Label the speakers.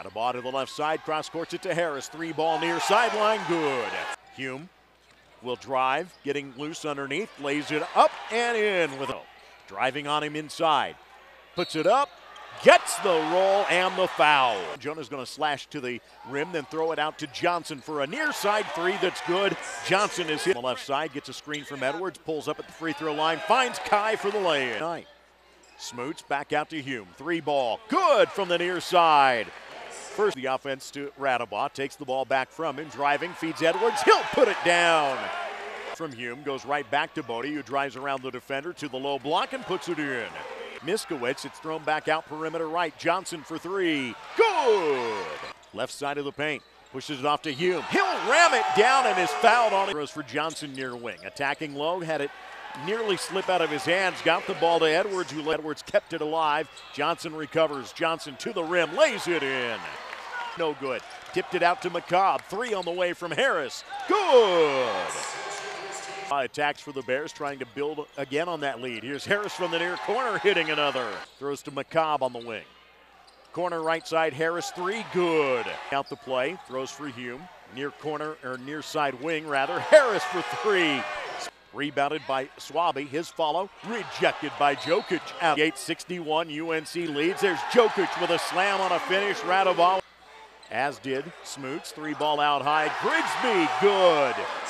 Speaker 1: Radabot to the left side, cross-courts it to Harris. 3-ball near sideline, good. Hume will drive, getting loose underneath, lays it up and in with a driving on him inside. Puts it up, gets the roll and the foul. Jonah's going to slash to the rim, then throw it out to Johnson for a near side three that's good. Johnson is hit on the left side, gets a screen from Edwards, pulls up at the free throw line, finds Kai for the lay-in. Smoots back out to Hume. 3-ball, good from the near side. First, the offense to Radabot, takes the ball back from him, driving, feeds Edwards, he'll put it down. From Hume, goes right back to Bodie, who drives around the defender to the low block and puts it in. Miskowitz, it's thrown back out perimeter right. Johnson for 3, good. Left side of the paint, pushes it off to Hume. He'll ram it down and is fouled on it. Throws for Johnson near wing, attacking low, had it nearly slip out of his hands, got the ball to Edwards, who Edwards kept it alive. Johnson recovers, Johnson to the rim, lays it in. No good, tipped it out to McCobb. 3 on the way from Harris, good. Attacks for the Bears, trying to build again on that lead. Here's Harris from the near corner, hitting another. Throws to McCobb on the wing. Corner right side, Harris 3, good. Out the play, throws for Hume. Near corner, or near side wing rather, Harris for 3. Rebounded by Swaby, his follow, rejected by Jokic. Out 8-61, UNC leads. There's Jokic with a slam on a finish, Radabot. As did Smoots, 3-ball out high, Grigsby, good.